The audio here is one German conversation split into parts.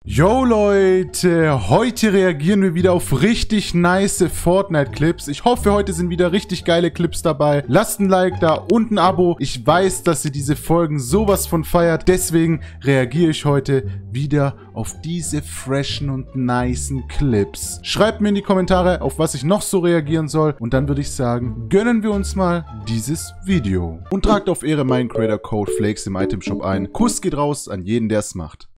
Yo Leute, heute reagieren wir wieder auf richtig nice Fortnite-Clips. Ich hoffe, heute sind wieder richtig geile Clips dabei. Lasst ein Like da und ein Abo. Ich weiß, dass ihr diese Folgen sowas von feiert. Deswegen reagiere ich heute wieder auf diese freshen und nicen Clips. Schreibt mir in die Kommentare, auf was ich noch so reagieren soll. Und dann würde ich sagen, gönnen wir uns mal dieses Video. Und tragt auf Ehre meinen Creator-Code Flakes im Itemshop ein. Kuss geht raus an jeden, der es macht.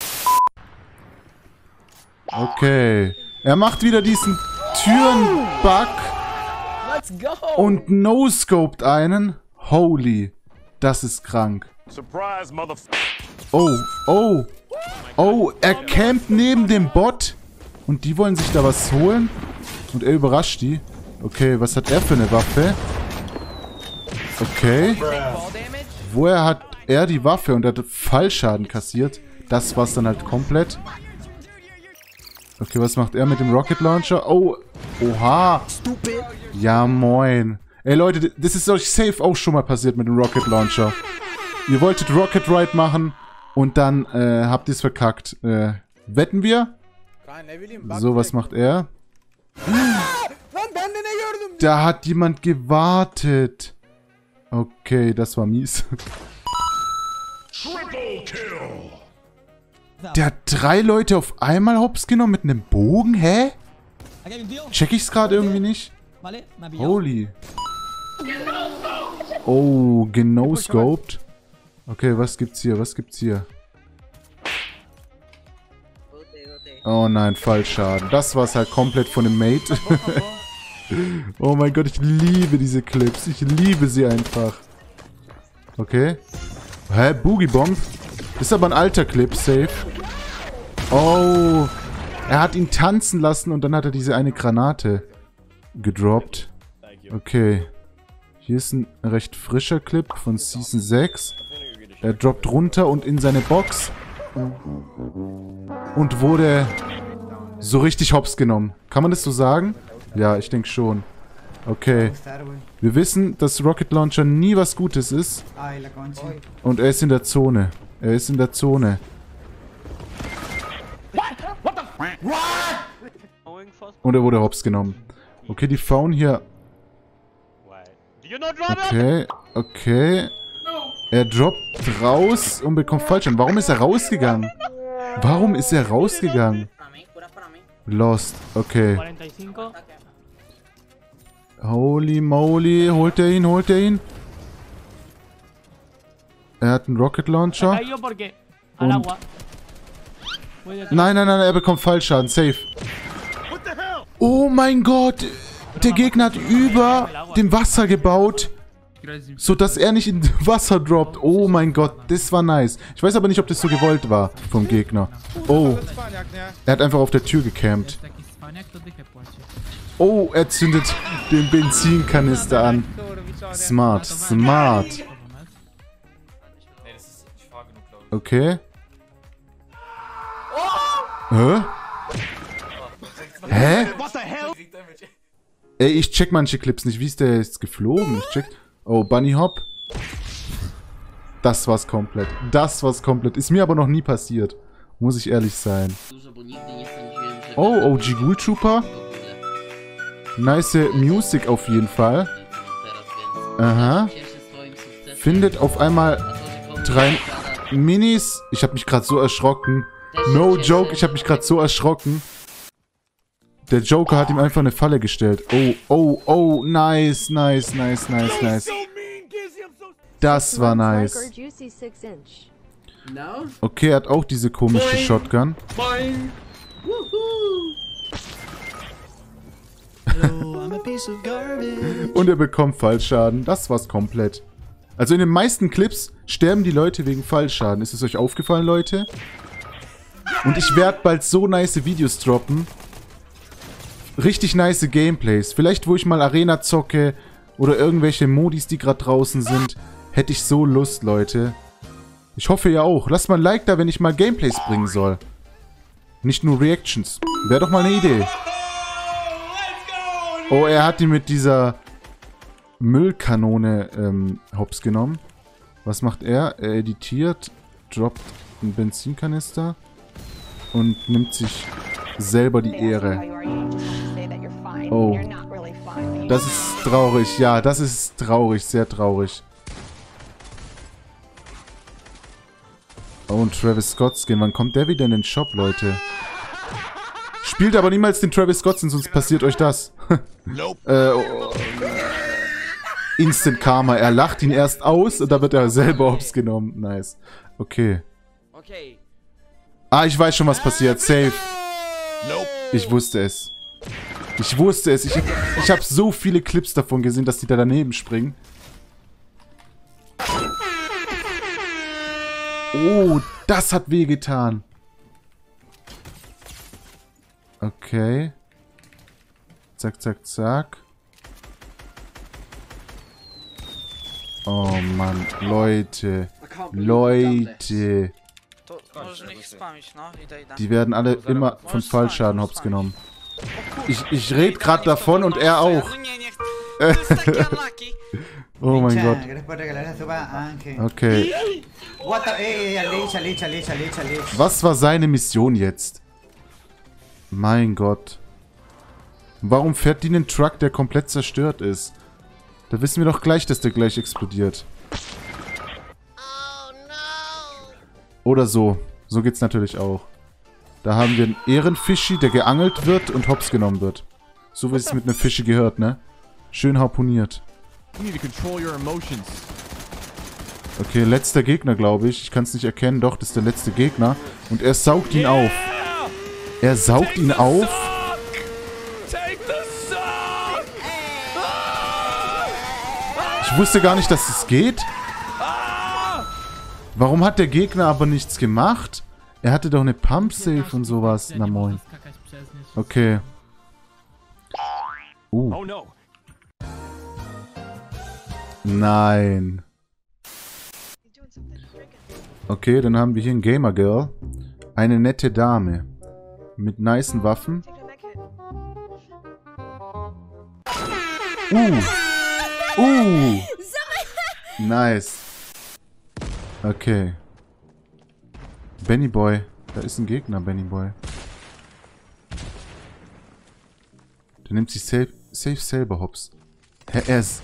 Okay. Er macht wieder diesen Türen-Bug. Let's go. Und no-scoped einen. Holy. Das ist krank. Surprise, Oh, oh. Oh, er campt neben dem Bot. Und die wollen sich da was holen. Und er überrascht die. Okay, was hat er für eine Waffe? Okay. Woher hat er die Waffe und hat Fallschaden kassiert? Das war's dann halt komplett. Okay, was macht er mit dem Rocket Launcher? Oh, oha. Ja, moin. Ey, Leute, das ist euch safe auch schon mal passiert mit dem Rocket Launcher. Ihr wolltet Rocket Ride machen und dann habt ihr es verkackt. Wetten wir? So, was macht er? Da hat jemand gewartet. Okay, das war mies. Triple kill. Der hat 3 Leute auf einmal hops genommen mit einem Bogen? Hä? Check ich's gerade irgendwie nicht? Holy. Oh, genoscoped. Okay, was gibt's hier? Was gibt's hier? Oh nein, Fallschaden. Das war's halt komplett von dem Mate. Oh mein Gott, ich liebe diese Clips. Ich liebe sie einfach. Okay. Hä? Boogie Bomb? Ist aber ein alter Clip, safe. Oh. Er hat ihn tanzen lassen und dann hat er diese eine Granate gedroppt. Okay. Hier ist ein recht frischer Clip von Season 6. Er droppt runter und in seine Box. Und wurde so richtig hops genommen. Kann man das so sagen? Ja, ich denke schon. Okay. Wir wissen, dass Rocket Launcher nie was Gutes ist. Und er ist in der Zone. Er ist in der Zone. Und er wurde hops genommen. Okay, die Faun hier. Okay, okay. Er droppt raus und bekommt Fallschaden. Warum ist er rausgegangen? Warum ist er rausgegangen? Lost. Okay. Holy moly. Holt er ihn? Holt er ihn? Er hat einen Rocket Launcher. Und nein, nein, nein, er bekommt Fallschaden. Safe. Oh mein Gott. Der Gegner hat über dem Wasser gebaut, sodass er nicht in Wasser droppt. Oh mein Gott, das war nice. Ich weiß aber nicht, ob das so gewollt war vom Gegner. Oh. Er hat einfach auf der Tür gecampt. Oh, er zündet den Benzinkanister an. Smart, smart. Okay. Hä? Hä? Ey, ich check manche Clips nicht. Wie ist der jetzt geflogen? Ich check. Oh, Bunny Hop. Das war's komplett. Das war's komplett. Ist mir aber noch nie passiert. Muss ich ehrlich sein. Oh, OG Ghoul Trooper. Nice Music auf jeden Fall. Aha. Findet auf einmal 3 Minis. Ich habe mich gerade so erschrocken. No joke, ich habe mich gerade so erschrocken. Der Joker hat ihm einfach eine Falle gestellt. Oh, oh, oh, nice, nice, nice, nice, nice. Das war nice. Okay, er hat auch diese komische Shotgun. Und er bekommt Fallschaden. Das war's komplett. Also in den meisten Clips sterben die Leute wegen Fallschaden. Ist es euch aufgefallen, Leute? Und ich werde bald so nice Videos droppen. Richtig nice Gameplays. Vielleicht, wo ich mal Arena zocke oder irgendwelche Modis, die gerade draußen sind. Hätte ich so Lust, Leute. Ich hoffe ja auch. Lasst mal ein Like da, wenn ich mal Gameplays bringen soll. Nicht nur Reactions. Wäre doch mal eine Idee. Oh, er hat ihn mit dieser Müllkanone hops genommen. Was macht er? Er editiert, droppt einen Benzinkanister. und nimmt sich selber die Ehre. Oh. Das ist traurig. Ja, das ist traurig. Sehr traurig. Oh, und Travis Scott-Skin. Wann kommt der wieder in den Shop, Leute? Spielt aber niemals den Travis Scott-Skin, sonst passiert euch das. Instant Karma. Er lacht ihn erst aus und da wird er selber hops genommen. Nice. Okay. Ah, ich weiß schon, was passiert. Safe. Ich wusste es. Ich wusste es. Ich habe so viele Clips davon gesehen, dass die da daneben springen. Oh, das hat wehgetan. Okay. Zack, zack, zack. Oh Mann, Leute. Leute. Die werden alle immer von Fallschaden hops genommen. Ich rede gerade davon und er auch. Oh mein Gott. Okay. Was war seine Mission jetzt? Mein Gott. Warum fährt die einen Truck, der komplett zerstört ist? Da wissen wir doch gleich, dass der gleich explodiert. Oder so. So geht's natürlich auch. Da haben wir einen Ehrenfischi, der geangelt wird und hops genommen wird. So wie es mit einem Fischi gehört, ne? Schön harponiert. Okay, letzter Gegner, glaube ich. Ich kann es nicht erkennen. Doch, das ist der letzte Gegner. Und er saugt ihn auf. Er saugt ihn auf. Ich wusste gar nicht, dass es geht. Warum hat der Gegner aber nichts gemacht? Er hatte doch eine Pump-Safe und sowas. Na moin. Okay. Nein. Okay, dann haben wir hier ein Gamer Girl. Eine nette Dame. Mit nicen Waffen. Nice. Okay. Benny Boy. Da ist ein Gegner, Benny Boy. Der nimmt sich safe selber hops. Hä, er ist...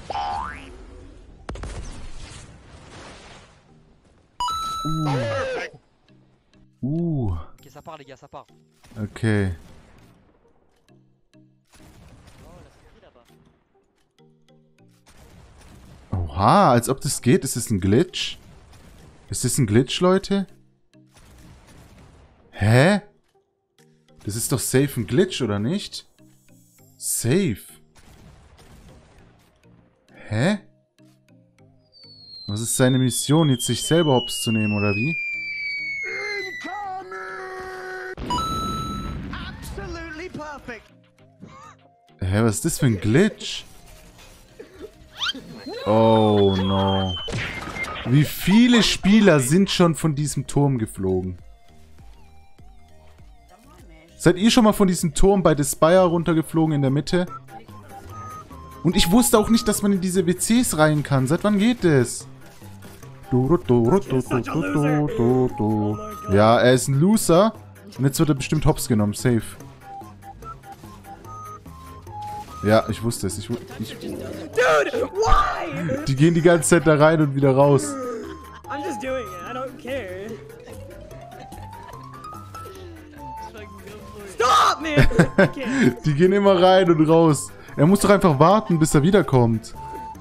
Okay. Oha, als ob das geht. Ist das ein Glitch? Ist das ein Glitch, Leute? Hä? Das ist doch safe ein Glitch, oder nicht? Safe. Hä? Was ist seine Mission, jetzt sich selber hops zu nehmen, oder wie? Hä, was ist das für ein Glitch? Oh no. Wie viele Spieler sind schon von diesem Turm geflogen? Seid ihr schon mal von diesem Turm bei The Spire runtergeflogen in der Mitte? Und ich wusste auch nicht, dass man in diese WCs rein kann. Seit wann geht das? Ja, er ist ein Loser. Und jetzt wird er bestimmt hops genommen. Safe. Ja, ich wusste es. Dude, why? Die gehen die ganze Zeit da rein und wieder raus. I'm just doing it. I don't care. Stop, man! Die gehen immer rein und raus. Er muss doch einfach warten, bis er wiederkommt.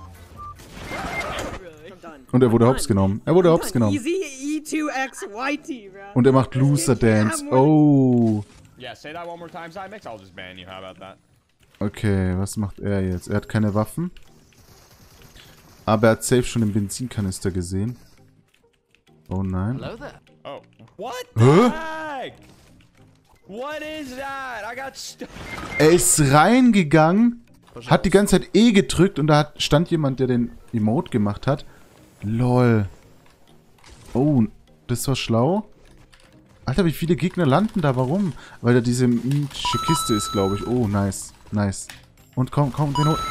Und er wurde hops genommen. Er wurde hops genommen. Und er macht Loser Dance. Oh. Okay, was macht er jetzt? Er hat keine Waffen. Aber er hat safe schon den Benzinkanister gesehen. Oh nein. Hä? Er ist reingegangen, hat die ganze Zeit E gedrückt und da stand jemand, der den Emote gemacht hat. Lol. Oh, das war schlau. Alter, wie viele Gegner landen da? Warum? Weil da diese mythische Kiste ist, glaube ich. Oh, nice. Nice. Und komm, den hol...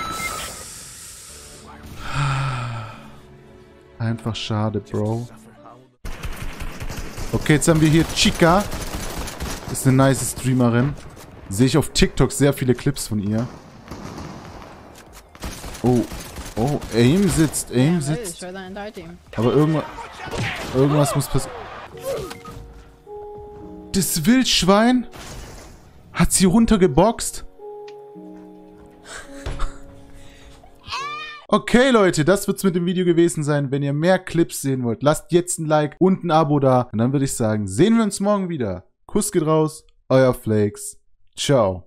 Einfach schade, Bro. Okay, jetzt haben wir hier Chica. Ist eine nice Streamerin. Sehe ich auf TikTok sehr viele Clips von ihr. Oh. Oh, Aim sitzt. Aim sitzt. Aber irgendwas muss passieren. Das Wildschwein hat sie runtergeboxt. Okay, Leute, das wird's mit dem Video gewesen sein. Wenn ihr mehr Clips sehen wollt, lasst jetzt ein Like und ein Abo da. Und dann würde ich sagen, sehen wir uns morgen wieder. Kuss geht raus, euer Flakes. Ciao.